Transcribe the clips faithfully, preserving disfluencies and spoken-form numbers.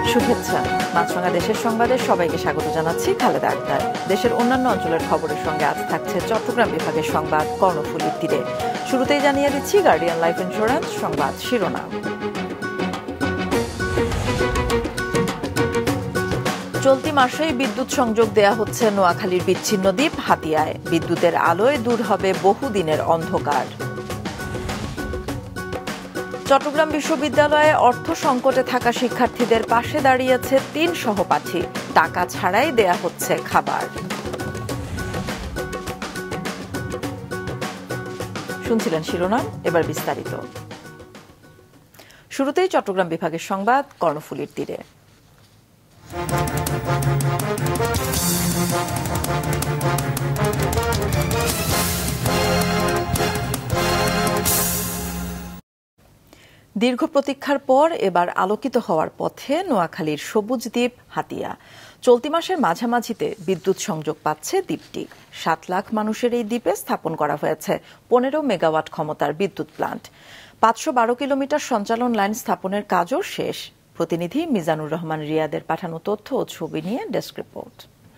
শুভেচ্ছা। মাছরাঙা দেশের সংবাদে সবাইকে স্বাগত জানাচ্ছি খালেদা আক্তার। দেশের অন্যান্য অঞ্চলের খবরের সঙ্গে আজ থাকছে চট্টগ্রাম বিভাগের সংবাদ কর্ণফুলীর তীরে। শুরুতেই জানিয়ে দিচ্ছি গার্ডিয়ান লাইফ ইন্স্যুরেন্স সংবাদ শিরোনাম। চলতি মাসেই বিদ্যুৎ সংযোগ দেয়া হচ্ছে নোয়াখালীর বিচ্ছিন্ন দ্বীপ হাতিয়ায়। বিদ্যুতের আলোয় দূর হবে বহুদিনের অন্ধকার। চট্টগ্রাম বিশ্ববিদ্যালয়ে অর্থ সংকটে থাকা শিক্ষার্থীদের পাশে দাঁড়িয়েছে তিন সহপাঠী। টাকা ছাড়াই দেয়া হচ্ছে খাবার। শুনছিলেন শিরোনাম, এবার বিস্তারিত। শুরুতেই চট্টগ্রাম বিভাগের সংবাদ কর্ণফুলীর তীরে। দীর্ঘ প্রতীক্ষার পর এবার আলোকিত হওয়ার পথে নোয়াখালীর সবুজ দ্বীপ হাতিয়া। চলতি মাসের মাঝামাঝিতে বিদ্যুৎ সংযোগ পাচ্ছে দ্বীপটি। সাত লাখ মানুষের এই দ্বীপে স্থাপন করা হয়েছে পনেরো মেগাওয়াট ক্ষমতার বিদ্যুৎ প্লান্ট। পাঁচশো বারো কিলোমিটার সঞ্চালন লাইন স্থাপনের কাজও শেষ। প্রতিনিধি মিজানুর রহমান রিয়াদের পাঠানো তথ্য ও ছবি নিয়ে ডেস্ক রিপোর্ট।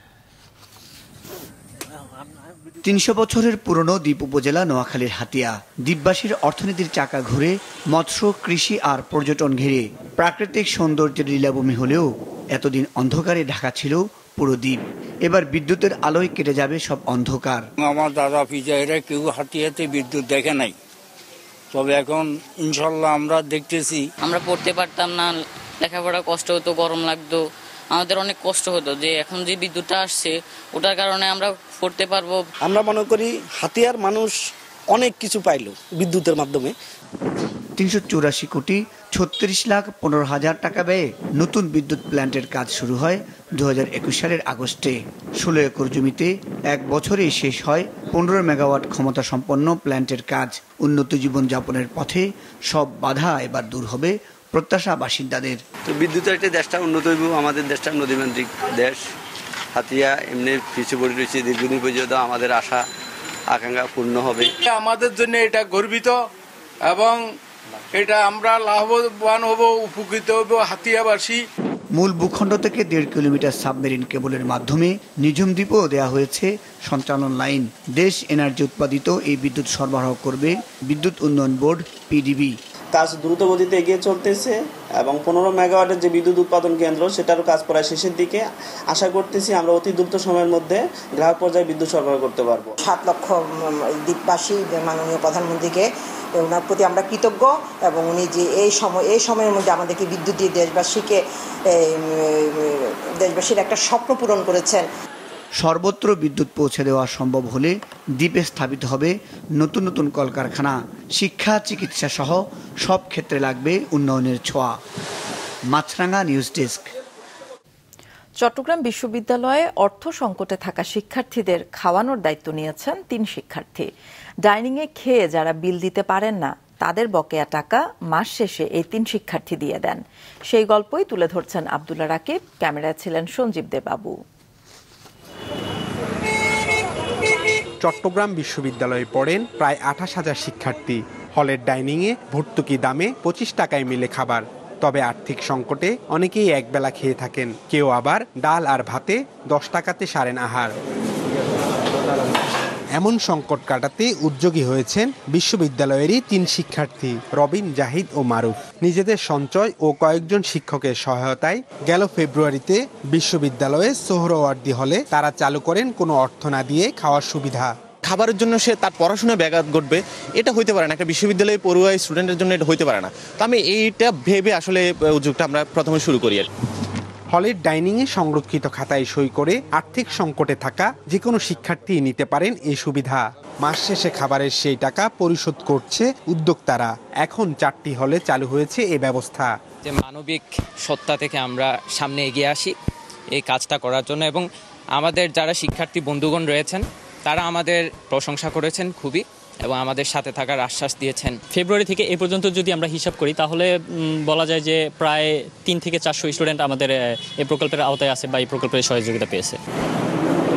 তিনশো বছরের পুরনো দ্বীপ উপজেলা নোয়াখালীর হাতিয়া। দ্বীপবাসীর অর্থনীতির চাকা ঘুরে মৎস্য, কৃষি আর পর্যটন ঘিরে। প্রাকৃতিক সৌন্দর্যের লীলাভূমি হলেও এতদিন অন্ধকারে ঢাকা ছিল পুরো দ্বীপ। এবার বিদ্যুতের আলোয় কেটে যাবে সব অন্ধকার। আমার দাদা পিজাইরা কেউ হাতিয়াতে বিদ্যুৎ দেখে নাই, তবে এখন ইনশাল্লাহ আমরা দেখতেছি। আমরা পড়তে পারতাম না, লেখাপড়া কষ্ট হতো, গরম লাগতো, আমাদের অনেক কষ্ট হতো। যে এখন যে বিদ্যুৎটা আসছে ওটার কারণে আমরা পড়তে পারবো। আমরা মনে করি হাতিয়ার মানুষ অনেক কিছু পাইলো বিদ্যুতের মাধ্যমে। তিনশো চুরাশি কোটি ছত্রিশ লাখ পনেরো হাজার টাকা ব্যয়ে নতুন বিদ্যুৎ প্ল্যান্টের কাজ শুরু হয় দু হাজার একুশ সালের আগস্টে। ষোলো একর জমিতে এক বছরেই শেষ হয় পনেরো মেগাওয়াট ক্ষমতা সম্পন্ন প্ল্যান্টের কাজ। উন্নত জীবনযাপনের পথে সব বাধা এবার দূর হবে প্রত্যাশা বাসিন্দাদের। তো বিদ্যুতের একটা দেশটা উন্নত হইব, আমাদের দেশটা নদীমান্ত্রিক দেশ। হাতিয়া এমনি পিছু পড়ে রয়েছে, দীর্ঘদিন পর্যন্ত আমাদের আশা আকাঙ্ক্ষা পূর্ণ হবে। আমাদের জন্য এটা গর্বিত এবং এটা আমরা লাভবান হব, উপকৃত হব হাতিয়াবাসী। মূল ভূখণ্ড থেকে দেড় কিলোমিটার সাবমেরিন কেবলের মাধ্যমে নিঝুম দ্বীপও দেওয়া হয়েছে সঞ্চালন লাইন। দেশ এনার্জি উৎপাদিত এই বিদ্যুৎ সরবরাহ করবে বিদ্যুৎ উন্নয়ন বোর্ড পিডিবি। কাজ দ্রুত গতিতে এগিয়ে চলতেছে এবং পনেরো মেগাওয়াটের যে বিদ্যুৎ উৎপাদন কেন্দ্র সেটারও কাজ প্রায় শেষের দিকে। আশা করতেছি আমরা অতি দ্রুত সময়ের মধ্যে গ্রাহক পর্যায়ে বিদ্যুৎ সরবরাহ করতে পারবো। সাত লক্ষ দ্বীপবাসী মাননীয় প্রধানমন্ত্রীকে ওনার প্রতি আমরা কৃতজ্ঞ এবং উনি যে এই সময় এই সময়ের মধ্যে আমাদেরকে বিদ্যুৎ দিয়ে দেশবাসীকে দেশবাসীর একটা স্বপ্ন পূরণ করেছেন। সর্বত্র বিদ্যুৎ পৌঁছে দেওয়া সম্ভব হলে দ্বীপে স্থাপিত হবে নতুন নতুন কলকারখানা। শিক্ষা, চিকিৎসা সহ সব ক্ষেত্রে লাগবে উন্নয়নের ছোঁয়া। মাছরাঙা নিউজ ডেস্ক। চট্টগ্রাম বিশ্ববিদ্যালয়ে অর্থ সংকটে থাকা শিক্ষার্থীদের খাওয়ানোর দায়িত্ব নিয়েছেন তিন শিক্ষার্থী। ডাইনিংয়ে খেয়ে যারা বিল দিতে পারেন না তাদের বকেয়া টাকা মাস শেষে এই তিন শিক্ষার্থী দিয়ে দেন। সেই গল্পই তুলে ধরছেন আব্দুল্লাহ রাকিব। ক্যামেরায় ছিলেন সঞ্জীব দেবাবু। চট্টগ্রাম বিশ্ববিদ্যালয়ে পড়েন প্রায় আঠাশ হাজার শিক্ষার্থী। হলের ডাইনিংয়ে ভর্তুকি দামে পঁচিশ টাকায় মিলে খাবার। তবে আর্থিক সংকটে অনেকেই একবেলা খেয়ে থাকেন, কেউ আবার ডাল আর ভাতে দশ টাকাতে সারেন আহার। এমন সংকট কাটাতে উদ্যোগী হয়েছেন বিশ্ববিদ্যালয়েরই তিন শিক্ষার্থী রবিন, জাহিদ ও মারুফ। নিজেদের সঞ্চয় ও কয়েকজন শিক্ষকের সহায়তায় গেল ফেব্রুয়ারিতে বিশ্ববিদ্যালয়ে সোহরাওয়ার্দী হলে তারা চালু করেন কোনো অর্থ না দিয়ে খাওয়ার সুবিধা। খাবারের জন্য সে তার পড়াশোনায় ব্যাঘাত ঘটবে, এটা হইতে পারে না। একটা বিশ্ববিদ্যালয়ে পড়ুয়া স্টুডেন্টের জন্য এটা হইতে পারে না। তো আমি এইটা ভেবে আসলে উদ্যোগটা আমরা প্রথমে শুরু করি। আর হলের ডাইনিংয়ে সংরক্ষিত খাতায় সই করে আর্থিক সংকটে থাকা যে কোনো শিক্ষার্থী নিতে পারেন এই সুবিধা। মাস শেষে খাবারের সেই টাকা পরিশোধ করছে উদ্যোক্তারা। এখন চারটি হলে চালু হয়েছে এই ব্যবস্থা। যে মানবিক সত্তা থেকে আমরা সামনে এগিয়ে আসি এই কাজটা করার জন্য, এবং আমাদের যারা শিক্ষার্থী বন্ধুগণ রয়েছেন তারা আমাদের প্রশংসা করেছেন খুবই, এবং আমাদের সাথে থাকার আশ্বাস দিয়েছেন। ফেব্রুয়ারি থেকে এই পর্যন্ত যদি আমরা হিসাব করি তাহলে বলা যায় যে প্রায় তিন থেকে চারশো স্টুডেন্ট আমাদের এই প্রকল্পের আওতায় আছে বা এই প্রকল্পের সহযোগিতা পেয়েছে।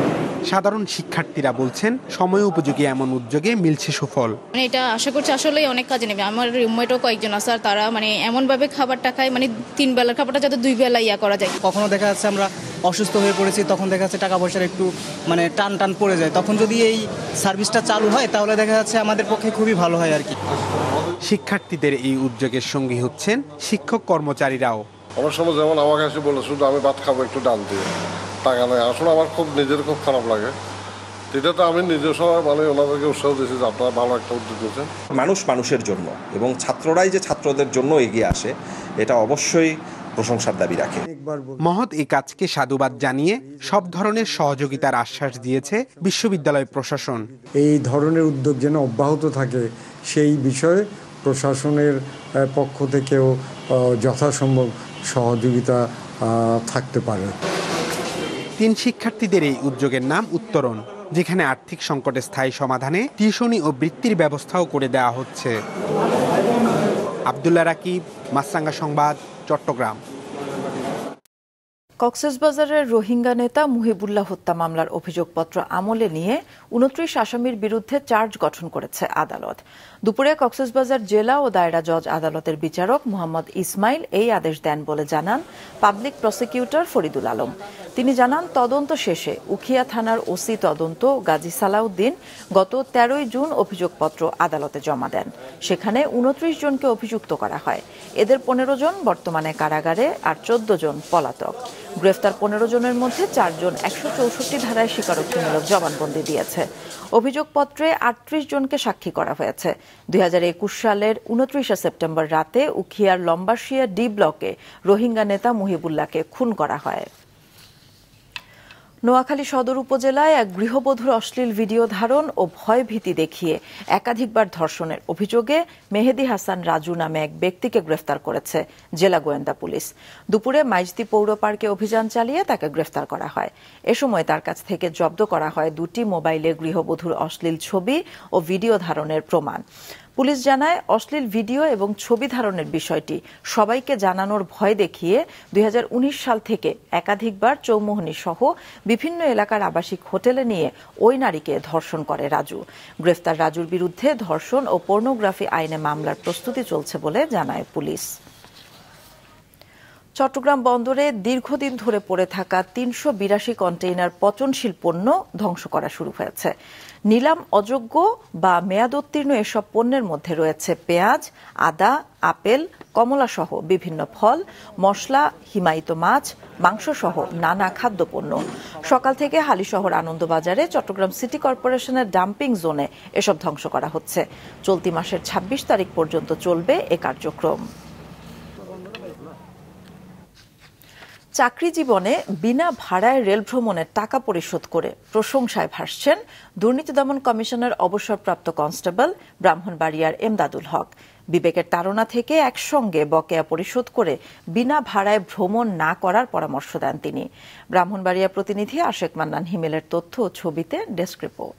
সাধারণ শিক্ষার্থীরা বলছেন সময় উপযোগী এমন উদ্যোগে মিলছে সুফল। মানে এটা আশা করছি আসলেই অনেক কাজে নেবে। আমার রুমমেটও কয়েকজন আছে, আর তারা মানে এমনভাবে খাবারটা খায়, মানে তিন বেলার খাবারটা যাতে দুই বেলা ইয়া করা যায়। কখনো দেখা যাচ্ছে আমরা অসুস্থ হয়ে পড়েছি, তখন দেখা যাচ্ছে টাকা পয়সার একটু মানে টান টান পড়ে যায়, তখন যদি এই সার্ভিসটা চালু হয় তাহলে দেখা যাচ্ছে আমাদের পক্ষে খুবই ভালো হয় আর কি। শিক্ষার্থীদের এই উদ্যোগের সঙ্গী হচ্ছেন শিক্ষক কর্মচারীরাও। আমার সময় যেমন আমাকে এসে বলে শুধু আমি ভাত খাবো একটু ডাল দিয়ে, টাকা নেই। আসলে আমার খুব নিজের খুব খারাপ লাগে। এটা তো আমি নিজের সময় মানে ওনাদেরকে উৎসাহ দিয়েছি যে আপনারা ভালো একটা উদ্যোগ নিয়েছেন। মানুষ মানুষের জন্য এবং ছাত্ররাই যে ছাত্রদের জন্য এগিয়ে আসে, এটা অবশ্যই প্রশংসার দাবি রাখে। মহৎ এই কাজকে সাধুবাদ জানিয়ে সব ধরনের সহযোগিতার আশ্বাস দিয়েছে বিশ্ববিদ্যালয় প্রশাসন। এই ধরনের উদ্যোগ যেন অব্যাহত থাকে সেই বিষয়ে প্রশাসনের পক্ষ থেকেও যথাসম্ভব সহযোগিতা থাকতে পারে। তিন শিক্ষার্থীদের এই উদ্যোগের নাম উত্তরণ, যেখানে আর্থিক সংকটের স্থায়ী সমাধানে টিউশনি ও বৃত্তির ব্যবস্থাও করে দেওয়া হচ্ছে। আব্দুল্লাহ রাকিব, মাছরাঙ্গা সংবাদ, চট্টগ্রাম। কক্সবাজারের রোহিঙ্গা নেতা মুহিবুল্লাহ হত্যা মামলার অভিযোগপত্র আমলে নিয়ে উনত্রিশ আসামির বিরুদ্ধে চার্জ গঠন করেছে আদালত। দুপুরে কক্সবাজার জেলা ও দায়রা জজ আদালতের বিচারক মোহাম্মদ ইসমাইল এই আদেশ দেন বলে জানান পাবলিক প্রসিকিউটর ফরিদুল আলম। তিনি জানান তদন্ত শেষে উখিয়া থানার ওসি তদন্ত গাজী সালাউদ্দিন গত তেরোই জুন অভিযোগপত্র আদালতে জমা দেন। সেখানে উনত্রিশ জনকে অভিযুক্ত করা হয়। এদের পনেরো জন বর্তমানে কারাগারে আর চোদ্দ জন পলাতক। গ্রেফতার পনেরো জনের মধ্যে চারজন একশো চৌষট্টি ধারায় স্বীকারোক্তিমূলক জবানবন্দি দিয়েছে। অভিযোগপত্রে আটত্রিশ জনকে সাক্ষী করা হয়েছে। দুই হাজার একুশ সালের উনত্রিশে সেপ্টেম্বর রাতে উখিয়ার লম্বাশিয়া ডি ব্লকে রোহিঙ্গা নেতা মুহিবুল্লাহকে খুন করা হয়। নোয়াখালী সদর উপজেলায় এক গৃহবধূর অশ্লীল ভিডিও ধারণ ও ভয়ভীতি দেখিয়ে একাধিকবার ধর্ষণের অভিযোগে মেহেদী হাসান রাজু নামে এক ব্যক্তিকে গ্রেফতার করেছে জেলা গোয়েন্দা পুলিশ। দুপুরে মাইজদি পৌর পার্কে অভিযান চালিয়ে তাকে গ্রেফতার করা হয়। এ সময় তার কাছ থেকে জব্দ করা হয় দুটি মোবাইলে গৃহবধূর অশ্লীল ছবি ও ভিডিও ধারণের প্রমাণ। পুলিশ জানায় অশ্লীল ভিডিও এবং ছবি ধারণের বিষয়টি সবাইকে জানানোর ভয় দেখিয়ে দুই হাজার উনিশ সাল থেকে একাধিকবার চৌমুহনী সহ বিভিন্ন এলাকার আবাসিক হোটেলে নিয়ে ওই নারীকে ধর্ষণ করে রাজু। গ্রেফতার রাজুর বিরুদ্ধে ধর্ষণ ও পর্নোগ্রাফি আইনে মামলার প্রস্তুতি চলছে বলে জানায় পুলিশ। চট্টগ্রাম বন্দরে দীর্ঘদিন ধরে পড়ে থাকা তিনশো বিরাশি কন্টেইনার পচনশীল পণ্য ধ্বংস করা শুরু হয়েছে। নিলাম অযোগ্য বা মেয়াদোত্তীর্ণ এসব পণ্যের মধ্যে রয়েছে পেঁয়াজ, আদা, আপেল, কমলা সহ বিভিন্ন ফল, মশলা, হিমায়িত মাছ, মাংস সহ নানা খাদ্যপণ্য। সকাল থেকে হালিশহর আনন্দবাজারে চট্টগ্রাম সিটি কর্পোরেশনের ডাম্পিং জোনে এসব ধ্বংস করা হচ্ছে। চলতি মাসের ছাব্বিশ তারিখ পর্যন্ত চলবে এ কার্যক্রম। চাকরি জীবনে বিনা ভাড়ায় রেল ভ্রমণের টাকা পরিশোধ করে প্রশংসায় ভাসছেন দুর্নীতি দমন কমিশনের অবসরপ্রাপ্ত কনস্টেবল ব্রাহ্মণবাড়িয়ার এমদাদুল হক। বিবেকের তাড়না থেকে একসঙ্গে বকেয়া পরিশোধ করে বিনা ভাড়ায় ভ্রমণ না করার পরামর্শ দেন তিনি। ব্রাহ্মণবাড়িয়া প্রতিনিধি আশেক মান্নান হিমেলের তথ্য ও ছবিতে ডেস্ক রিপোর্ট।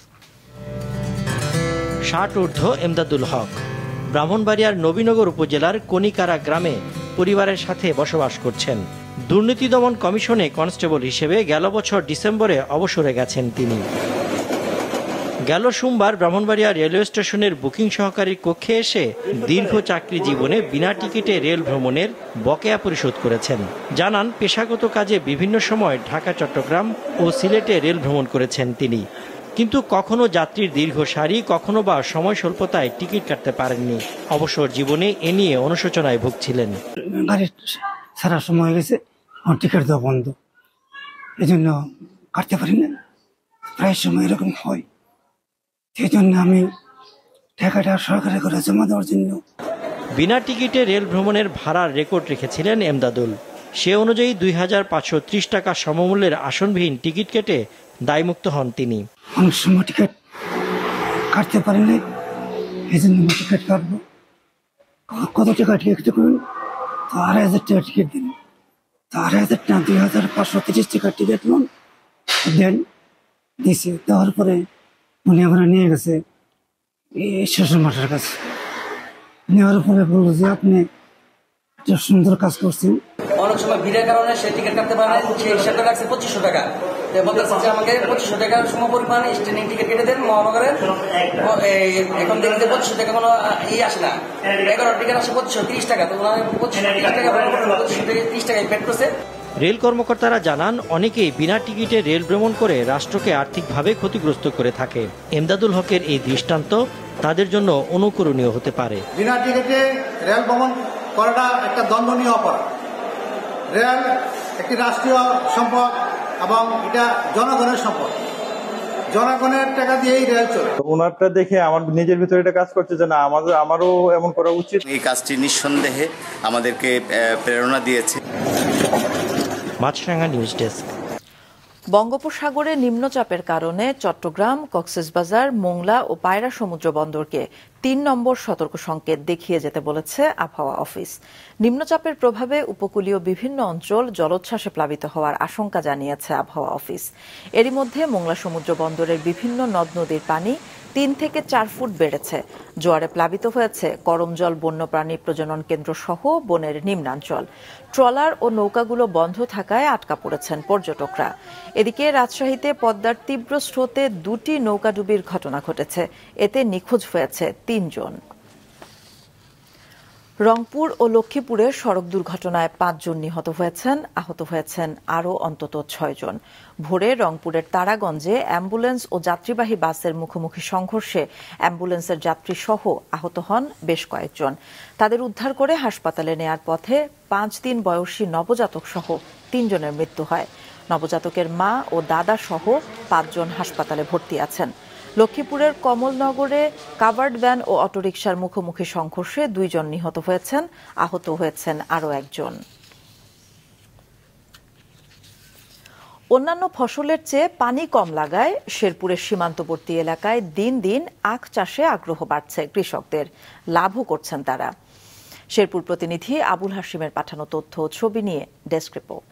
ষাট ঊর্ধ্ব এমদাদুল হক ব্রাহ্মণবাড়িয়ার নবীনগর উপজেলার কনিকারা গ্রামে পরিবারের সাথে বসবাস করছেন। দুর্নীতি দমন কমিশনে কনস্টেবল হিসেবে গেল বছর ডিসেম্বরে অবসরে গেছেন তিনি। গেল সোমবার ব্রাহ্মণবাড়িয়া রেলওয়ে স্টেশনের বুকিং সহকারীর কক্ষে এসে দীর্ঘ চাকরি জীবনে বিনা টিকিটে রেল ভ্রমণের বকেয়া পরিশোধ করেছেন। জানান পেশাগত কাজে বিভিন্ন সময় ঢাকা, চট্টগ্রাম ও সিলেটে রেল ভ্রমণ করেছেন তিনি, কিন্তু কখনো যাত্রীর দীর্ঘ সারি, কখনো বা সময় স্বল্পতায় টিকিট কাটতে পারেননি। অবসর জীবনে এ নিয়ে অনুশোচনায় ভুগছিলেন। সারা সময় হয়ে গেছে, আমার টিকিট দেওয়া বন্ধ, এই জন্য কাটতে পারি না। প্রায় সময় এরকম হয়, সেই জন্য আমি টাকাটা সরকারি করে জমা দেওয়ার জন্য। বিনা টিকিটে রেল ভ্রমণের ভাড়ার রেকর্ড রেখেছিলেন এমদাদুল। সে অনুযায়ী দুই হাজার পাঁচশো ত্রিশ টাকা সমমূল্যের আসনবিহীন টিকিট কেটে দায়মুক্ত হন তিনি। অনেক সময় টিকিট কাটতে পারি না, এই জন্য টিকিট কাটবো। কত টাকা টিকিট করুন? তো আড়াই হাজার টাকা টিকিট দিন। তো আড়াই হাজার টাকা দুই হাজার পাঁচশো তিরিশ টাকা টিকিট লোন দেন, দিছে। দেওয়ার পরে উনি আমরা নিয়ে গেছে এই শ্বশুর মাটার কাছে। নেওয়ার পরে বললো যে আপনি সুন্দর কাজ করছেন। অনেক সময় ভিড়ের কারণে সে টিকিট কাটতে পারে না, সে হিসাবে লাগছে পঁচিশশো টাকা। বলতেছে যে আমাকে পঁচিশশো টাকার সম পরিমাণ স্ট্যান্ডিং টিকিট কেটে দেন মহানগরের। এখন দেখি যে পঁচিশশো টাকা কোনো ই আসে না, এগারো টিকিট আসে পঁচিশশো তিরিশ টাকা, তো পঁচিশশো তিরিশ টাকা পঁচিশশো টাকা তিরিশ টাকায় পেড করছে। রেল কর্মকর্তারা জানান, অনেকেই বিনা টিকিটে রেল ভ্রমণ করে রাষ্ট্রকে আর্থিকভাবে ক্ষতিগ্রস্ত করে থাকে। এমদাদুল হকের এই দৃষ্টান্ত তাদের জন্য অনুকরণীয় হতে পারে। বিনা টিকিটে রেল ভ্রমণ করাটা একটা দণ্ডনীয় অপরাধ। রেল একটি রাষ্ট্রীয় সম্পদ এবং এটা জনগণের সম্পদ, জনগণের টাকা দিয়েই রেল চলে। ওনারটা দেখে আমার নিজের ভিতরে এটা কাজ করছে যে না আমাদের আমারও এমন করা উচিত। এই কাজটি নিঃসন্দেহে আমাদেরকে প্রেরণা দিয়েছে। Maasranga news desk. বঙ্গোপসাগরে নিম্নচাপের কারণে চট্টগ্রাম, কক্সবাজার, মোংলা ও পায়রা সমুদ্র বন্দরকে তিন নম্বর সতর্ক সংকেত দেখিয়ে যেতে বলেছে আবহাওয়া অফিস। নিম্নচাপের প্রভাবে উপকূলীয় বিভিন্ন অঞ্চল জলোচ্ছ্বাসে প্লাবিত হওয়ার আশঙ্কা জানিয়েছে আবহাওয়া অফিস। এরই মধ্যে মোংলা সমুদ্র বন্দরের বিভিন্ন নদ নদীর পানি তিন থেকে চার ফুট বেড়েছে। জোয়ারে প্লাবিত হয়েছে করমজল বন্যপ্রাণী প্রজনন কেন্দ্র সহ বনের নিম্নাঞ্চল। ট্রলার ও নৌকাগুলো বন্ধ থাকায় আটকা পড়েছেন পর্যটকরা। এদিকে রাজশাহীতে পদ্মার তীব্র স্রোতে দুটি নৌকাডুবির ঘটনা ঘটেছে, এতে নিখোঁজ হয়েছে তিনজন। রংপুর ও লক্ষ্মীপুরে সড়ক দুর্ঘটনায় পাঁচজন নিহত হয়েছেন, আহত হয়েছেন আরও অন্তত ছয় জন। ভোরে রংপুরের তারাগঞ্জে অ্যাম্বুলেন্স ও যাত্রীবাহী বাসের মুখোমুখি সংঘর্ষে অ্যাম্বুলেন্সের যাত্রী সহ আহত হন বেশ কয়েকজন। তাদের উদ্ধার করে হাসপাতালে নেয়ার পথে পাঁচ দিন বয়সী নবজাতক সহ তিনজনের মৃত্যু হয়। নবজাতকের মা ও দাদা সহ পাঁচজন হাসপাতালে ভর্তি আছেন। লক্ষ্মীপুরের কমলনগরে কাভার্ড ভ্যান ও অটোরিকশার মুখোমুখি সংঘর্ষে দুইজন নিহত হয়েছেন, আহত হয়েছেন আরও একজন। অন্যান্য ফসলের চেয়ে পানি কম লাগায় শেরপুরের সীমান্তবর্তী এলাকায় দিন দিন আখ চাষে আগ্রহ বাড়ছে কৃষকদের, লাভও করছেন তারা। শেরপুর প্রতিনিধি আবুল হাশিমের পাঠানো তথ্য ও ছবি নিয়ে ডেস্ক রিপোর্ট।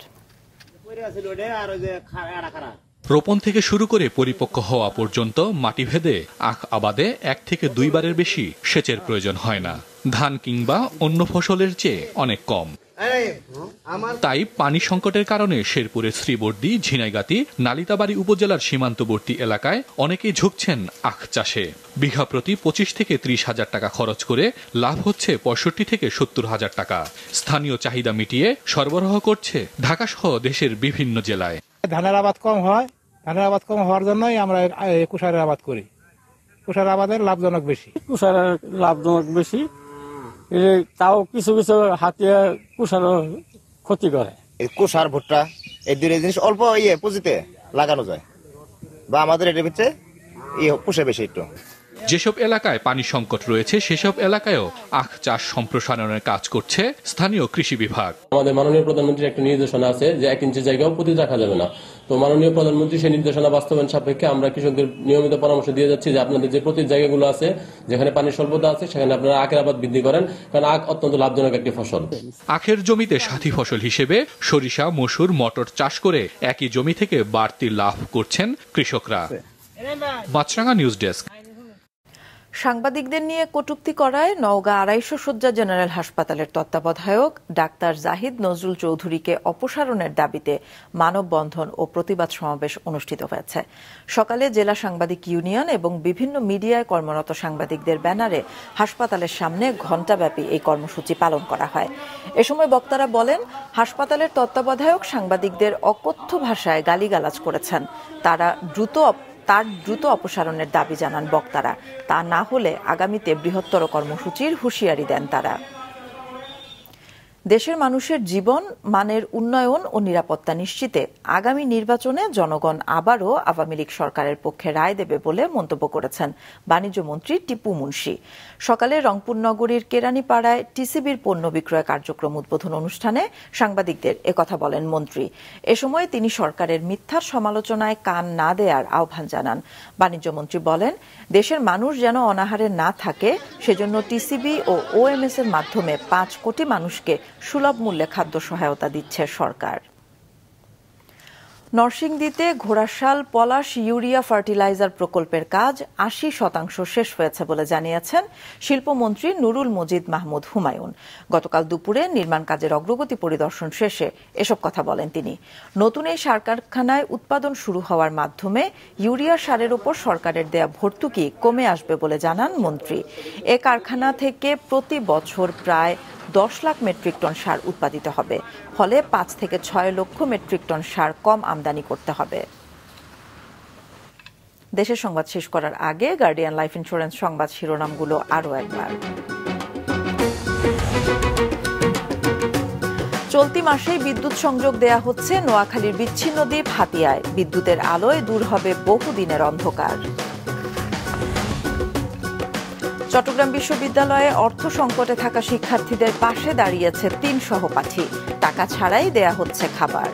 রোপণ থেকে শুরু করে পরিপক্ক হওয়া পর্যন্ত মাটি ভেদে আখ আবাদে এক থেকে দুইবারের বেশি সেচের প্রয়োজন হয় না, ধান কিংবা অন্য ফসলের চেয়ে অনেক কম। তাই পানি সংকটের কারণে শেরপুরের শ্রীবর্দী, ঝিনাইগাতি, নালিতাবাড়ী উপজেলার সীমান্তবর্তী এলাকায় অনেকেই ঝুঁকছেন আখ চাষে। বিঘা প্রতি পঁচিশ থেকে ত্রিশ হাজার টাকা খরচ করে লাভ হচ্ছে পঁয়ষট্টি থেকে সত্তর হাজার টাকা। স্থানীয় চাহিদা মিটিয়ে সরবরাহ করছে ঢাকা সহ দেশের বিভিন্ন জেলায়। ধানের আবাদ কম হয়, ধানের আবাদ কম হওয়ার জন্যই আমরা কুষারের আবাদ করি। কুষার আবাদের লাভজনক বেশি। কুষারের লাভজনক বেশি, তাও কিছু কিছু হাতিয়া কুষারও ক্ষতি করে। কুষার, ভুট্টা এই দুই জিনিস অল্প ইয়ে পুঁজিতে লাগানো যায়, বা আমাদের এটার ভিতরে ইয়ে পুষে বেশি একটু। যেসব এলাকায় পানি সংকট রয়েছে সেসব এলাকায়ও আখ চাষ সম্প্রসারণের কাজ করছে স্থানীয় কৃষি বিভাগ। আমাদের মাননীয় প্রধানমন্ত্রীর একটা নির্দেশনা আছে যে এক ইঞ্চি জায়গাও পুঁতি রাখা যাবে না। তো মাননীয় প্রধানমন্ত্রী সেই নির্দেশনা বাস্তবায়ন সাপেক্ষে আমরা কৃষকদের নিয়মিত পরামর্শ দিয়ে যাচ্ছি যে আপনাদের যে প্রতি জায়গাগুলো আছে যেখানে পানির স্বল্পতা আছে সেখানে আপনারা আখের আবাদ বৃদ্ধি করেন, কারণ আখ অত্যন্ত লাভজনক একটি ফসল। আখের জমিতে সাথী ফসল হিসেবে সরিষা, মসুর, মটর চাষ করে একই জমি থেকে বাড়তি লাভ করছেন কৃষকরা। Maasranga news desk. সাংবাদিকদের নিয়ে কটূক্তি করায় নওগাঁ আড়াইশো শয্যা জেনারেল হাসপাতালের তত্ত্বাবধায়ক ডাক্তার জাহিদ নজরুল চৌধুরীকে অপসারণের দাবিতে মানববন্ধন ও প্রতিবাদ সমাবেশ অনুষ্ঠিত হয়েছে। সকালে জেলা সাংবাদিক ইউনিয়ন এবং বিভিন্ন মিডিয়ায় কর্মরত সাংবাদিকদের ব্যানারে হাসপাতালের সামনে ঘণ্টাব্যাপী এই কর্মসূচি পালন করা হয়। এ সময় বক্তারা বলেন, হাসপাতালের তত্ত্বাবধায়ক সাংবাদিকদের অকথ্য ভাষায় গালিগালাজ করেছেন। তারা দ্রুত তার দ্রুত অপসারণের দাবি জানান বক্তারা। তা না হলে আগামীতে বৃহত্তর কর্মসূচির হুঁশিয়ারি দেন তারা। দেশের মানুষের জীবন মানের উন্নয়ন ও নিরাপত্তা নিশ্চিতে আগামী নির্বাচনে জনগণ আবারও আওয়ামী লীগ সরকারের পক্ষে রায় দেবে বলে মন্তব্য করেছেন বাণিজ্য মন্ত্রী টিপু মুনশি। সকালে রংপুর নগরীর কেরানীপাড়ায় টিসিবির পণ্য বিক্রয় কার্যক্রম উদ্বোধন অনুষ্ঠানে সাংবাদিকদের একথা বলেন মন্ত্রী। এ সময় তিনি সরকারের মিথ্যার সমালোচনায় কান না দেওয়ার আহ্বান জানান। বাণিজ্য মন্ত্রী বলেন, দেশের মানুষ যেন অনাহারে না থাকে সেজন্য টিসিবি ও ওএমএস এর মাধ্যমে পাঁচ কোটি মানুষকে সুলভ মূল্যে খাদ্য সহায়তা দিচ্ছে সরকার। নরসিংদীতে ঘোড়াশাল পলাশ ইউরিয়া ফার্টিলাইজার প্রকল্পের কাজ আশি শতাংশ শেষ হয়েছে বলে জানিয়েছেন শিল্পমন্ত্রী নুরুল মজিদ মাহমুদ হুমায়ুন। গতকাল দুপুরে নির্মাণ কাজের অগ্রগতি পরিদর্শন শেষে এসব কথা বলেন তিনি। নতুন এই সার কারখানায় উৎপাদন শুরু হওয়ার মাধ্যমে ইউরিয়া সারের উপর সরকারের দেয়া ভর্তুকি কমে আসবে বলে জানান মন্ত্রী। এ কারখানা থেকে প্রতি বছর প্রায় দশ লাখ মেট্রিক টন সার উৎপাদিত হবে, ফলে পাঁচ থেকে ছয় লক্ষ মেট্রিক টন সার কম আমদানি করতে হবে। দেশের সংবাদ শেষ করার আগে গার্ডিয়ান লাইফ ইন্স্যুরেন্স সংবাদ শিরোনামগুলো আরও একবার। চলতি মাসেই বিদ্যুৎ সংযোগ দেয়া হচ্ছে নোয়াখালীর বিচ্ছিন্ন দ্বীপ হাতিয়ায়। বিদ্যুতের আলোয় দূর হবে বহুদিনের অন্ধকার। চট্টগ্রাম বিশ্ববিদ্যালয়ে অর্থ সংকটে থাকা শিক্ষার্থীদের পাশে দাঁড়িয়েছে তিন সহপাঠী। টাকা ছাড়াই দেয়া হচ্ছে খাবার।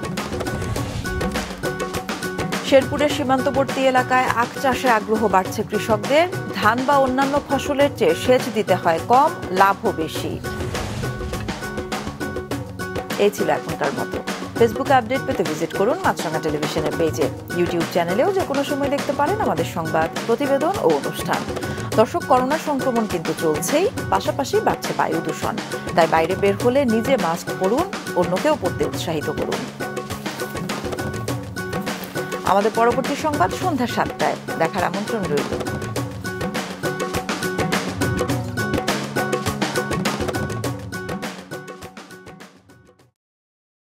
শেরপুরের সীমান্তবর্তী এলাকায় আখ চাষে আগ্রহ বাড়ছে কৃষকদের। ধান বা অন্যান্য ফসলের চেয়ে সেচ দিতে হয় কম, লাভও বেশি। এই ছিল এখনকার মতো। ফেসবুকে আপডেট পেতে ভিজিট করুন মাছরাঙা টেলিভিশনের পেজে। ইউটিউব চ্যানেলেও যে কোনো সময় দেখতে পারেন আমাদের সংবাদ, প্রতিবেদন ও অনুষ্ঠান। দর্শক, করোনা সংক্রমণ কিন্তু চলছেই, পাশাপাশি বাড়ছে বায়ু দূষণ। তাই বাইরে বের হলে নিজে মাস্ক পরুন, অন্যকেও পরতে উৎসাহিত করুন। আমাদের পরবর্তী সংবাদ সন্ধ্যা সাতটায় দেখার আমন্ত্রণ রইল।